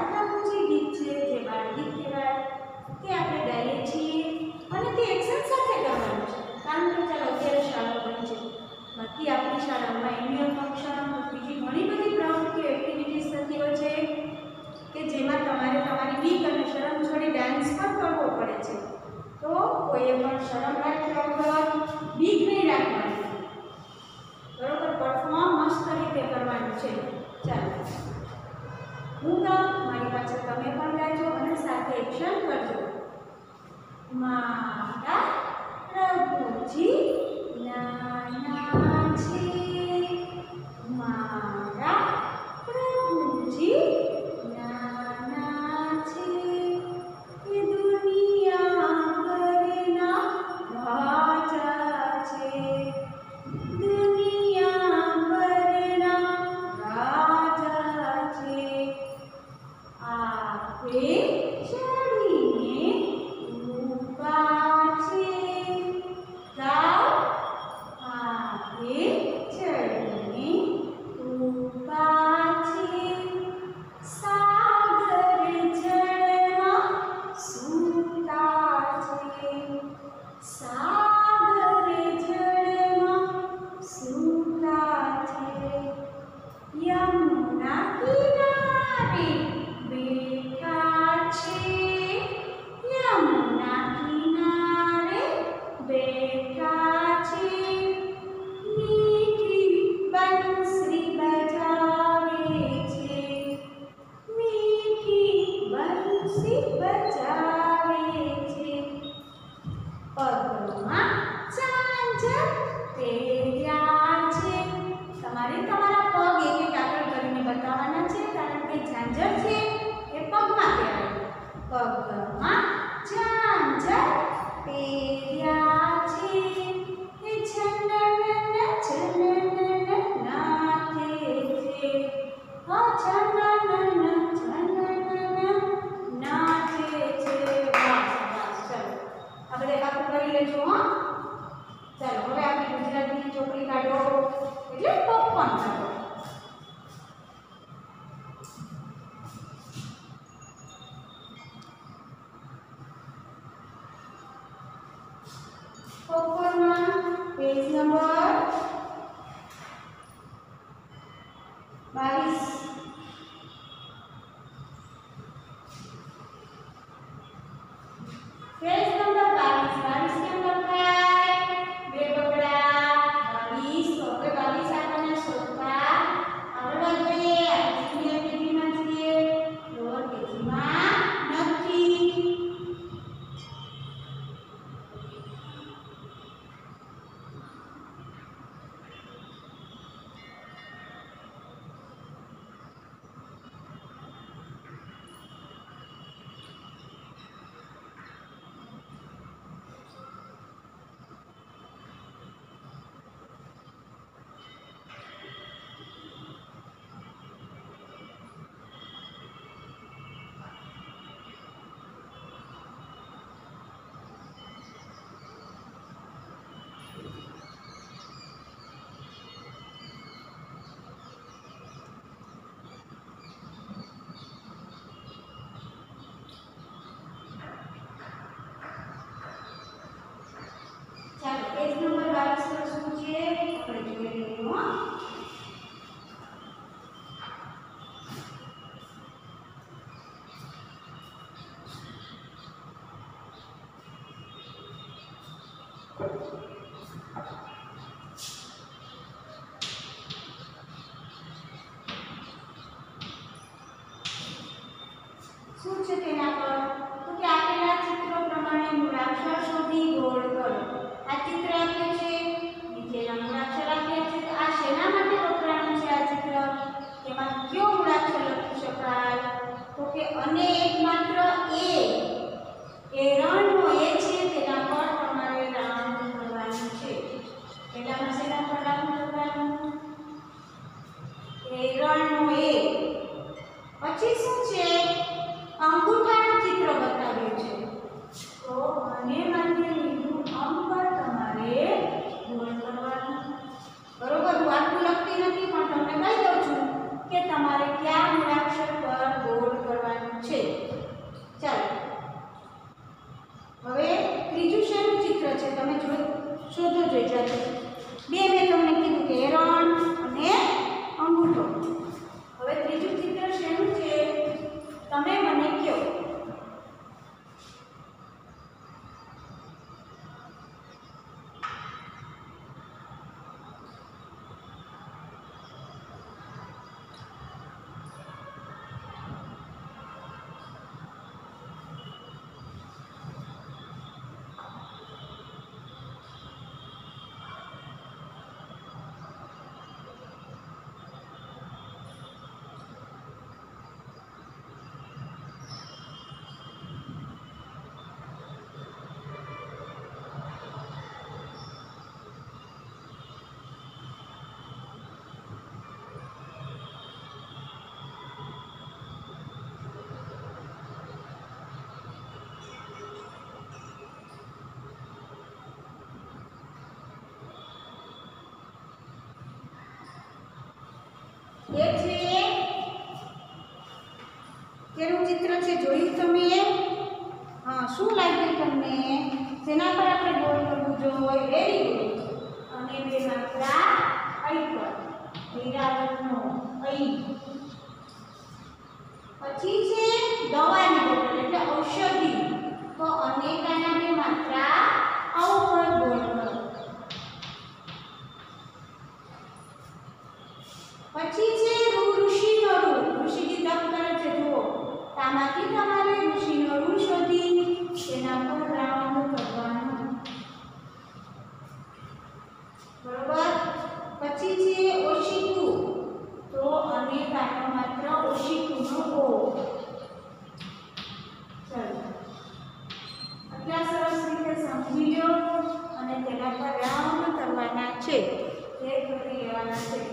પ્રભુજી ગીત છે જે બાળગીત કહેવાય તે આપણે ગાઈએ છીએ અને તે એક્શન સાથે કરવાનું છે કારણ કે ચાલો અત્યારે શાળા બંધ છે બાકી આપણી શાળામાં એન્યુઅલ ફંક્શન બીજી ઘણી બધી પ્રવૃત્તિઓ એક્ટિવિટીઝ થતી હોય છે કે જેમાં તમારે તમારી બીક અને શરમ છોડી ડાન્સ પણ કરવો પડે છે તો કોઈએ પણ શરમ રાખ્યા વગર બીક નહીં રાખવાની બરોબર પરફોર્મ મસ્ત રીતે કરવાનું છે ચાલો હું ગાઉં મારી પાછળ તમે પણ ગાજો અને સાથે એક્શન કરજો મારા પ્રભુજી નાના છે મારા પ્રભુજી નાના છે એ દુનિયા ભરના રાજા છે દુનિયા ભરના રાજા છે આપે ચડીને ઊભા છે ગાઓ આપે ચડીને ઊભા છે સાગર જળમાં સૂતા છે સાગર જળમાં સૂતા છે યમુના કિનારે બેઠા છે યમુના કિનારે બેઠા છે મીઠી બંસરી બજાવે છે મીઠી બંસરી બજાવે છે પગમાં ઝાંઝર પહેર્યા છે તમારે તમારા પગ એક એક આગળ કરીને બતાવવાના છે કારણ કે ઝાંઝર છે એ પગમાં પહેરાય પગમાં ઝાંઝર પહેર્યા છે એ ઝનનન ઝનનન નાચે છે હો ઝનનન ઝનનન નાચે છે વાહ ચલો આપણે આખું કરી લેજો હા ચાલો હવે આપણે ગુજરાતીની ચોપડી કાઢો એટલે પોપકોર્ન કાઢો પોપકોર્નમાં પેજ નંબર 22 પેજ નંબર 22 કેમ લખાય બે બગડા 22 તો હવે 22 આપણને શોધતા આવડવા જોઈએ જુનિયર કેજીમાં છીએ લોઅર કેજીમાં નથી ચાલો પેજ નંબર 22 પર શું છે આપણે જોઈ લઈએ હો શું છે તેના પર તો કે આપેલા ચિત્રો પ્રમાણે મૂળાક્ષર શોધી ગોળ કરો આ ચિત્ર આપ્યું છે નીચેના મૂળાક્ષર આપ્યા છે તો આ શેના માટે વપરાયું છે આ ચિત્ર તેમાં કયો મૂળાક્ષર લખી શકાય તો કે અને એકમાત્ર એ રણનો એ છે તેના પર તમારે રાઉન્ડ કરવાનું છે શું લાગ્યું તમને? જેના પર આપણે ગોળ કરવું જોઈએ? Very good. અને બે માત્રા અહીં પર ઈરાવતનો અહીં. પછી છે દવાની બોટલ એટલે ઔષધિ. તો અનેકાના બે માત્રા આવું પર ગોળ કરો. પછી છે ઋષિનો ઋ. ઋષિજી તપ કરે છે જુઓ. આમાંથી તમારે ઋષિનો ઋ શોધી તેના પર રાઉન્ડ કરવાનો. બરોબર. પછી છે ઓશિકુ. તો અનેકાનો માત્ર ઓશિકુનો ઓ. ચાલો આટલા સરસ રીતે સમજી લો અને તેના પર રાઉન્ડ કરવાના છે. તે કરી લેવાના છે.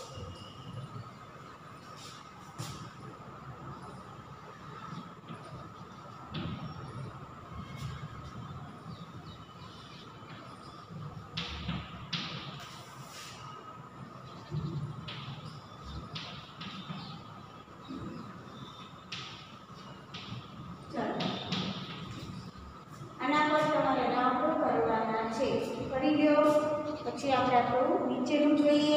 પછી આપણે આપણું નીચેનું જોઈએ.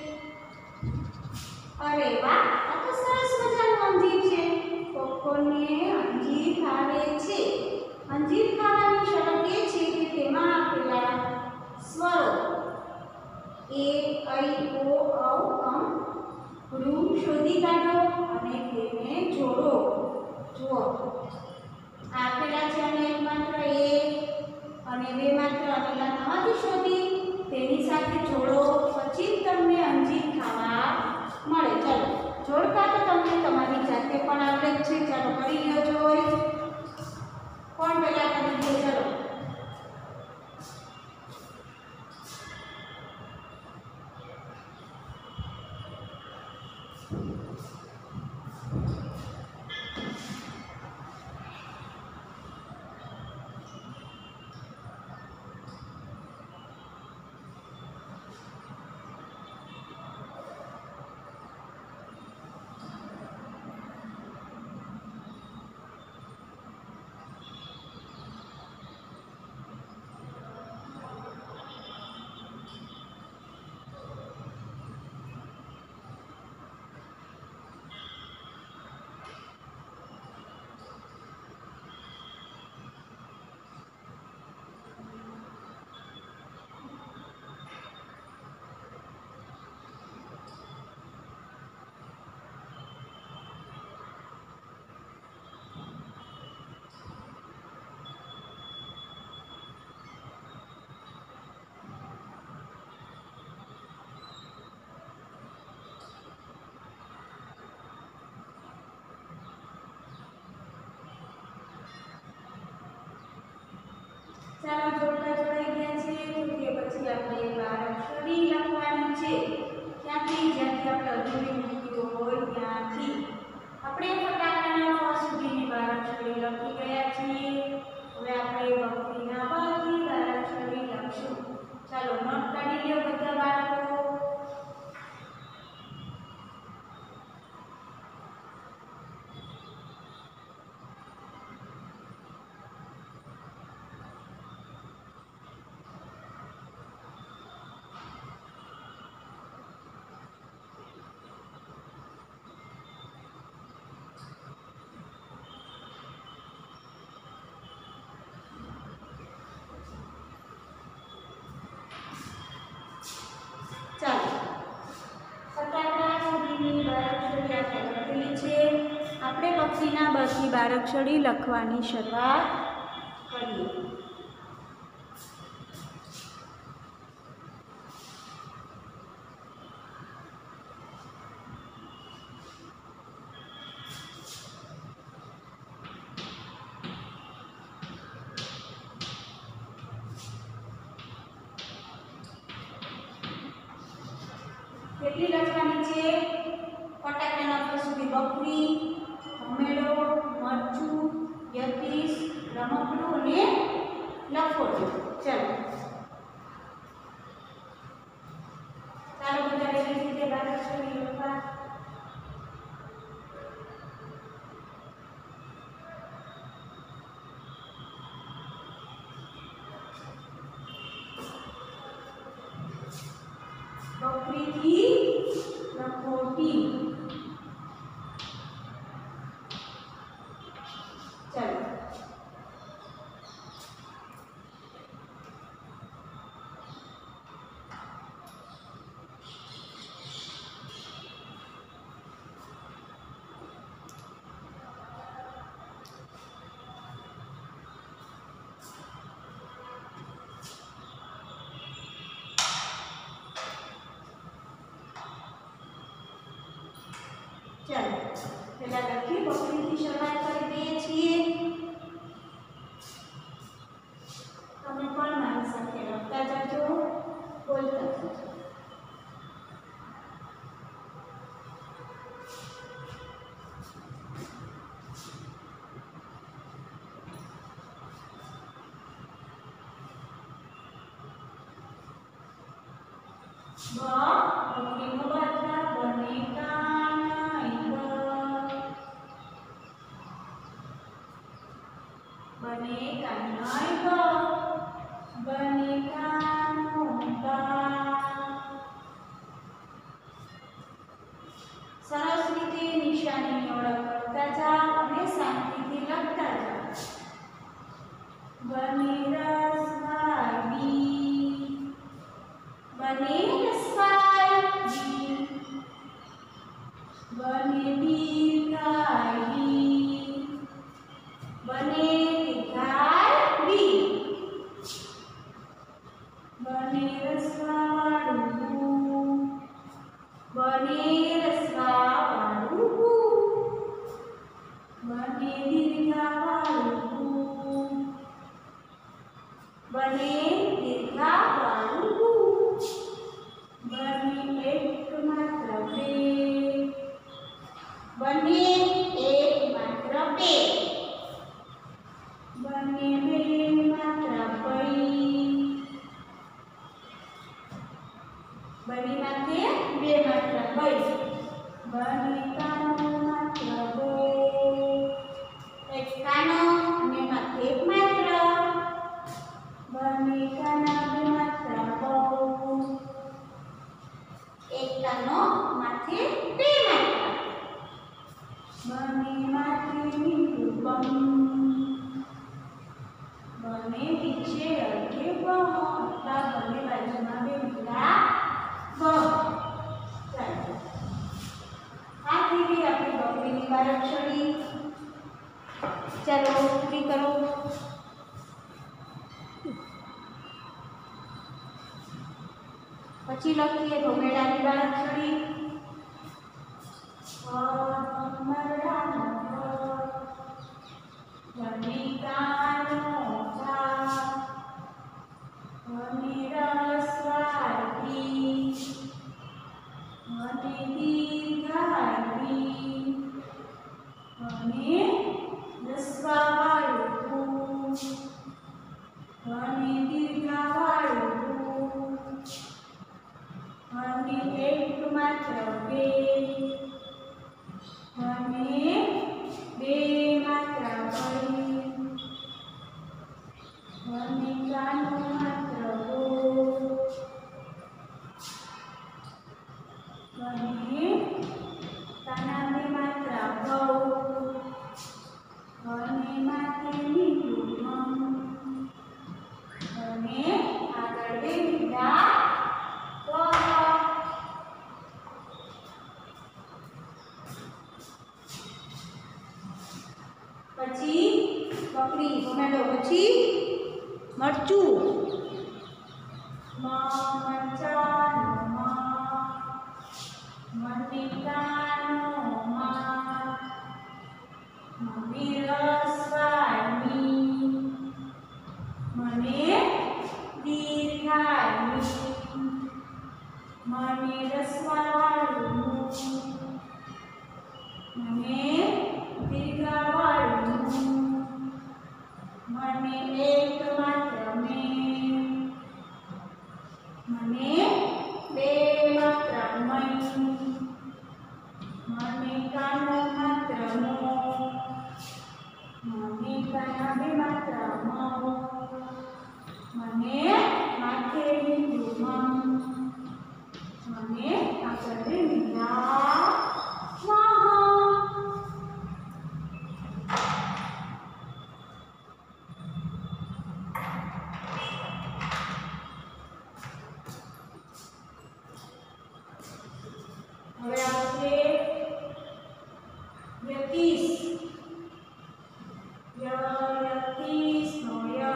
અરે વાહ, આ તો સરસ મજાનું અંજીર છે. કોકોને અંજીર ખાવે છે. અંજીર ખાવાની શરત એ છે કે તેમાં આપેલા સ્વરો એ, ઐ, ઓ, ઔ, અમ, ઋ શોધી કાઢો અને તેને જોડો. જુઓ આપેલા છે અને એક માત્ર એ અને બે માત્ર આપેલા નવાથી શોધી તેની સાથે જોડો. પછી તમને અંજીર ખાવા મળે. ચાલો જોડકા તો તમને તમારી જાતે પણ આવડે જ છે. ચાલો કરી લ્યો જોઈ. કોણ પહેલા કરી દે? ચાલો ચાલો જોડકા જોડાઈ ગયા છે. તો તે પછી આપણે બારાક્ષરી લખવાની છે. જ્યાંથી આપણે અધૂરી મૂક્યું હોય ત્યાંથી આપણે ફટાકડાના ફ સુધીની બારાક્ષરી લખી ગયા છીએ. હવે આપણે ભક્તિના બથી બારાક્ષરી લખશું. ચાલો નોટ કાઢી લ્યો બધા બાળકો. ચાલો ફટાકડા સુધીની બારાક્ષરી આપણે લખેલી છે. આપણે ભક્તિના બથી બારાક્ષરી લખવાની શરૂઆત કરીએ. કેટલી લખવાની છે? ફટાકડાના ફ સુધી બકરી, ભમેડો, મરચું, યતીશ, રમકડું અને લખોટી. ચાલો ચાલો બધા એવી રીતે બારાક્ષરી લખવા. પકડીથી લખો ટી. ચાલો ચાલો પહેલા લખી પકડીથી શરૂઆત કરી દઈએ છીએ. તમે પણ મારી સાથે લખતા જાજો, બોલતા જાજો. પકડીનો બાજરા બને બને કાનાઈ બને કાનો બા. સરસ રીતે નિશાનીની ઓળખ કરતા જાઓ અને શાંતિથી લખતા જાઓ. બને રસવાઈ બને રસવાઈ બને દીર્ઘાઈ બને બને રસવાળું બને રસવાળું બને દીર્ઘાવાળું બને દીર્ઘાવાળું બને એક માત્ર બે બને એક માત્ર બે બને બે માત્ર પઈ બની માથે બે માત્ર ભઈ બને કાનો માત્ર બો એક કાનો અને માથે એક માત્ર બને કાના બે માત્ર બો એક કાનો માથે બે માત્ર બને માથે મીઠું બમ બને પીછે અડકે બમ અથવા બને બાજુમાં બે મીઠા આ થઈ ગઈ આપણી બકરીની બારાક્ષરી. ચાલો પૂરી કરો. પછી લખીએ ભમરડાની બારાક્ષરી. બને કાનો છા બને રસવાઈ બને દીર્ઘાઈ બને રસવાળું બને દીર્ઘાવાળું બને એક માત્ર બે બને બે માત્ર ભઈ બને કાનો માત્ર બો બને કાના બે માત્ર ભવ બને માથે મીઠું બને આગળ બે મીઠા પછી બકરી ટોમેટો પછી મરચું મરચાનો મને કાનો મને રસવાઈ મને દીર્ઘાઈ મને રસવાળું મને દીર્ઘાવાળું મને એક માત્ર મને બે માત્ર મને કાનો માત્ર મને કાના બે માત્ર મને માથે મીઠું અને આગળ મીંડા વાહ. હવે આવશે યતીશ. યતીશ નો ય.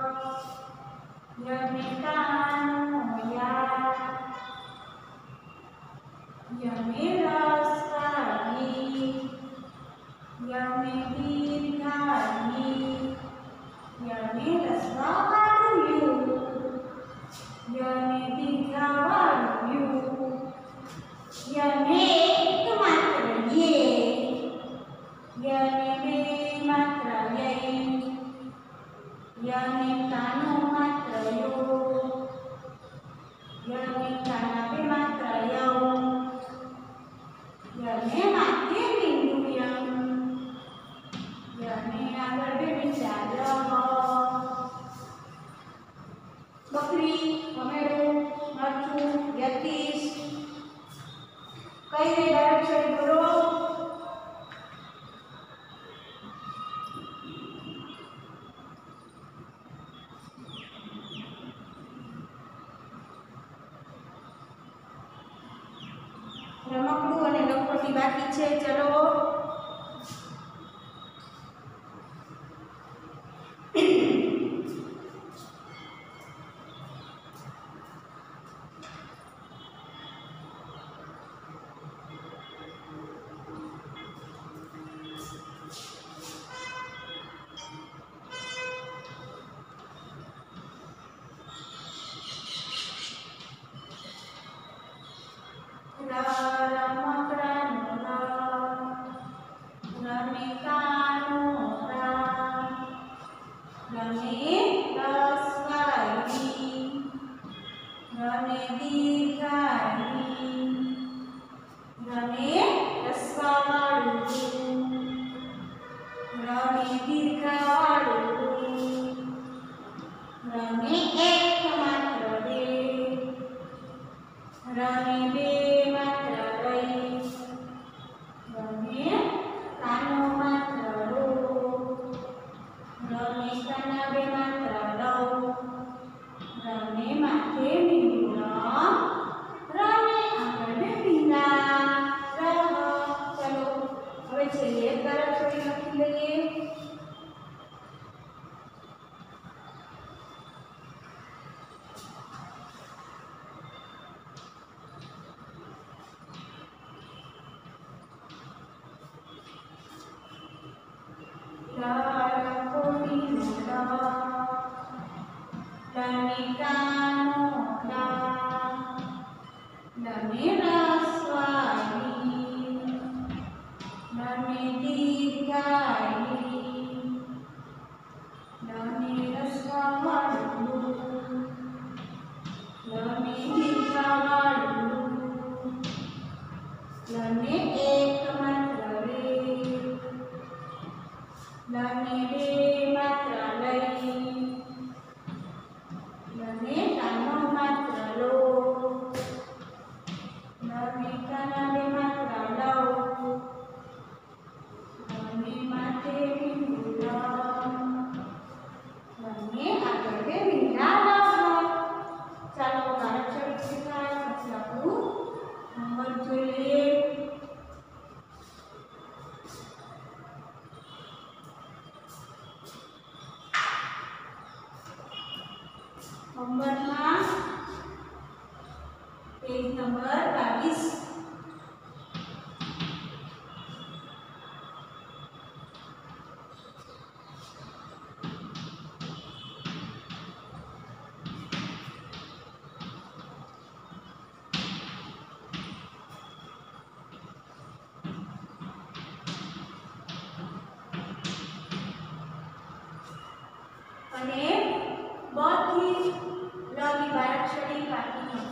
યને કાનો યા. યને રસ્વાઈ. યને દીર્ઘાઈ. યને રસ્વાવાળું યુ. યને દીર્ઘાવાળું યુ. યને એક માત્ર યે. યને બે માત્ર યય. યને કાનો માત્ર યો. યને કાના બે માત્ર યૌ. યને માથે મીંડું યમ. યને આગળ બે મીંડા રહ. બકરી, ભમેડું, મરચું, યતીશ. કઈ રે ડાયરેક્શન બોલો. રમકડું અને લખોટી બાકી છે. ચલો હોમવર્કમાં પેજ નંબર 22. અને બથી લની બારાક્ષરી બાકી